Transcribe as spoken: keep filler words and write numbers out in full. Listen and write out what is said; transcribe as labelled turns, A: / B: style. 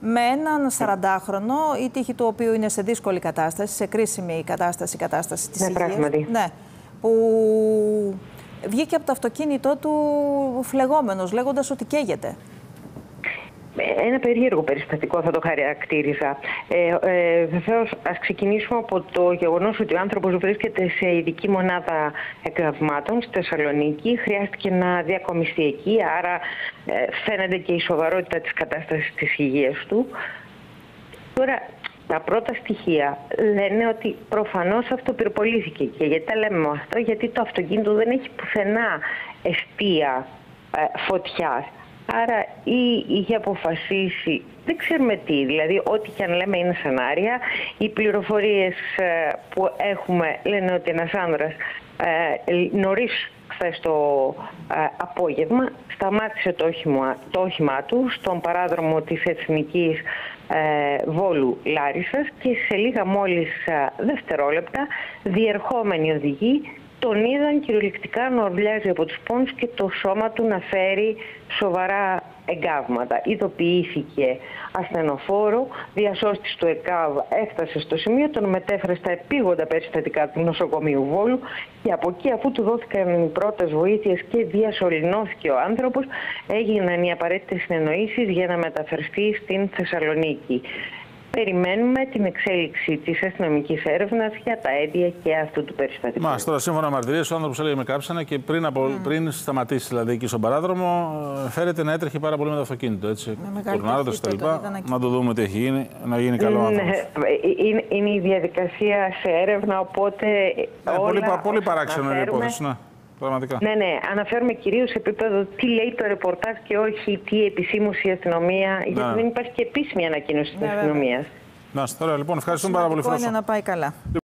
A: με έναν σαραντάχρονο, η τύχη του οποίου είναι σε δύσκολη κατάσταση, σε κρίσιμη κατάσταση, κατάσταση της
B: ναι,
A: υγείας.
B: πράγματι.
A: Ναι, που βγήκε από το αυτοκίνητό του φλεγόμενος, λέγοντας ότι καίγεται.
B: Ένα περίεργο περιστατικό θα το χαρακτήριζα. Ε, ε, βεβαίως, ας ξεκινήσουμε από το γεγονός ότι ο άνθρωπος βρίσκεται σε ειδική μονάδα εκραβμάτων στη Θεσσαλονίκη. Χρειάστηκε να διακομιστεί εκεί, άρα ε, φαίνεται και η σοβαρότητα της κατάστασης της υγείας του. Τώρα, τα πρώτα στοιχεία λένε ότι προφανώς αυτοπυρπολήθηκε. Και γιατί τα λέμε αυτό? Γιατί το αυτοκίνητο δεν έχει πουθενά εστία ε, φωτιάς. Άρα ή είχε αποφασίσει, δεν ξέρουμε τι, δηλαδή ό,τι και αν λέμε είναι σενάρια. Οι πληροφορίες που έχουμε λένε ότι ένας άνδρας ε, νωρίς χθες το ε, απόγευμα σταμάτησε το όχημα, το όχημά του στον παράδρομο της Εθνικής ε, Βόλου Λάρισσας και σε λίγα μόλις ε, δευτερόλεπτα διερχόμενοι οδηγοί τον είδαν κυριολεκτικά να ορλιάζει από τους πόνους και το σώμα του να φέρει σοβαρά εγκάβματα. Ειδοποιήθηκε ασθενοφόρο, διασώστης του ΕΚΑΒ έφτασε στο σημείο, τον μετέφερε στα επίγοντα περιστατικά του νοσοκομείου Βόλου και από εκεί, αφού του δόθηκαν οι πρώτες βοήθειες και διασωληνώθηκε ο άνθρωπος, έγιναν οι απαραίτητες συνεννοήσεις για να μεταφερθεί στην Θεσσαλονίκη. Περιμένουμε την εξέλιξη της αστυνομικής έρευνας για τα αίτια και αυτού του περιστατικού.
C: Μας τώρα, σύμφωνα με μαρτυρίες, ο άνθρωπος έλεγε με κάψανε και πριν, από, mm. πριν σταματήσει δηλαδή εκεί στον παράδρομο, φέρεται να έτρεχε πάρα πολύ με το αυτοκίνητο. Έτσι, κορνάροντας τα λοιπά. Να το δούμε τι έχει γίνει, να γίνει καλό άνθρωπος.
B: Ναι, είναι, είναι η διαδικασία σε έρευνα, οπότε.
C: Ναι, όλα, πολύ, πολύ παράξενο η υπόθεση. Ναι. Πραγματικά.
B: Ναι, ναι. Αναφέρουμε κυρίως σε επίπεδο τι λέει το ρεπορτάζ και όχι τι επισήμως η αστυνομία, ναι. γιατί δεν υπάρχει και επίσημη ανακοίνωση της ναι, αστυνομίας.
C: Να, τώρα λοιπόν, ευχαριστούμε πάρα πολύ.
A: Είναι να πάει καλά.